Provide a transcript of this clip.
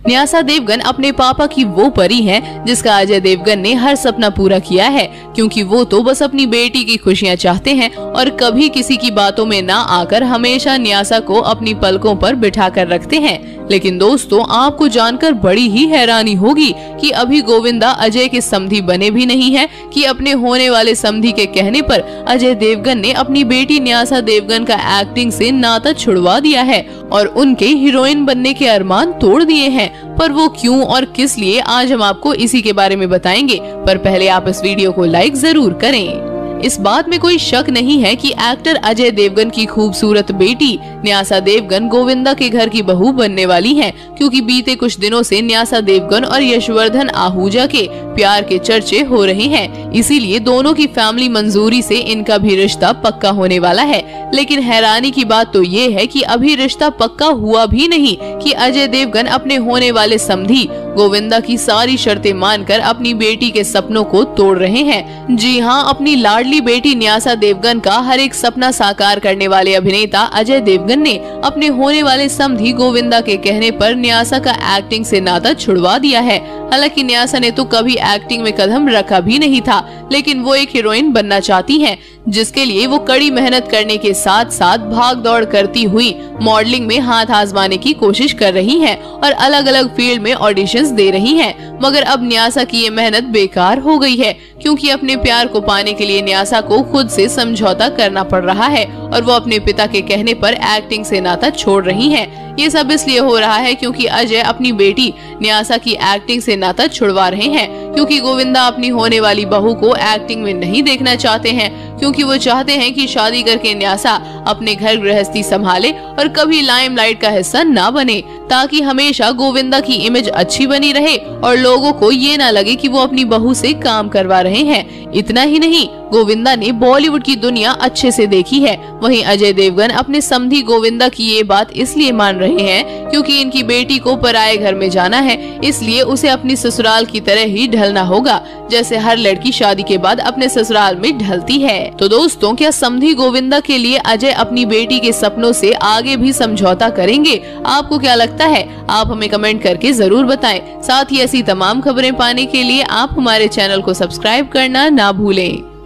न्यासा देवगन अपने पापा की वो परी हैं जिसका अजय देवगन ने हर सपना पूरा किया है, क्योंकि वो तो बस अपनी बेटी की खुशियां चाहते हैं और कभी किसी की बातों में ना आकर हमेशा न्यासा को अपनी पलकों पर बिठा कर रखते हैं। लेकिन दोस्तों, आपको जानकर बड़ी ही हैरानी होगी कि अभी गोविंदा अजय के समधी बने भी नहीं हैं कि अपने होने वाले समधी के कहने पर अजय देवगन ने अपनी बेटी न्यासा देवगन का एक्टिंग से नाता छुड़वा दिया है और उनके हीरोइन बनने के अरमान तोड़ दिए हैं। पर वो क्यों और किस लिए, आज हम आपको इसी के बारे में बताएंगे। पर पहले आप इस वीडियो को लाइक जरूर करें। इस बात में कोई शक नहीं है कि एक्टर अजय देवगन की खूबसूरत बेटी न्यासा देवगन गोविंदा के घर की बहू बनने वाली हैं, क्योंकि बीते कुछ दिनों से न्यासा देवगन और यशवर्धन आहूजा के प्यार के चर्चे हो रहे हैं। इसीलिए दोनों की फैमिली मंजूरी से इनका भी रिश्ता पक्का होने वाला है। लेकिन हैरानी की बात तो ये है कि अभी रिश्ता पक्का हुआ भी नहीं कि अजय देवगन अपने होने वाले समधी गोविंदा की सारी शर्तें मानकर अपनी बेटी के सपनों को तोड़ रहे हैं। जी हाँ, अपनी लाडली बेटी न्यासा देवगन का हर एक सपना साकार करने वाले अभिनेता अजय देवगन ने अपने होने वाले समधी गोविंदा के कहने पर न्यासा का एक्टिंग से नाता छुड़वा दिया है। हालांकि न्यासा ने तो कभी एक्टिंग में कदम रखा भी नहीं था, लेकिन वो एक हीरोइन बनना चाहती हैं, जिसके लिए वो कड़ी मेहनत करने के साथ साथ भाग दौड़ करती हुई मॉडलिंग में हाथ आजमाने की कोशिश कर रही हैं और अलग अलग फील्ड में ऑडिशंस दे रही हैं। मगर अब न्यासा की ये मेहनत बेकार हो गई है, क्योंकि अपने प्यार को पाने के लिए न्यासा को खुद से समझौता करना पड़ रहा है और वो अपने पिता के कहने पर एक्टिंग से नाता छोड़ रही हैं। ये सब इसलिए हो रहा है क्योंकि अजय अपनी बेटी न्यासा की एक्टिंग से नाता छुड़वा रहे हैं, क्योंकि गोविंदा अपनी होने वाली बहू को एक्टिंग में नहीं देखना चाहते हैं, क्योंकि वो चाहते हैं कि शादी करके न्यासा अपने घर गृहस्थी संभाले और कभी लाइमलाइट का हिस्सा ना बने, ताकि हमेशा गोविंदा की इमेज अच्छी बनी रहे और लोगों को ये ना लगे कि वो अपनी बहू से काम करवा रहे हैं। इतना ही नहीं, गोविंदा ने बॉलीवुड की दुनिया अच्छे से देखी है। वहीं अजय देवगन अपने समधी गोविंदा की ये बात इसलिए मान रहे हैं क्योंकि इनकी बेटी को पराये घर में जाना है, इसलिए उसे अपनी ससुराल की तरह ही ढलना होगा, जैसे हर लड़की शादी के बाद अपने ससुराल में ढलती है। तो दोस्तों, क्या समधी गोविंदा के लिए अजय अपनी बेटी के सपनों से आगे भी समझौता करेंगे? आपको क्या लगता है? आप हमें कमेंट करके जरूर बताएं। साथ ही ऐसी तमाम खबरें पाने के लिए आप हमारे चैनल को सब्सक्राइब करना ना भूलें।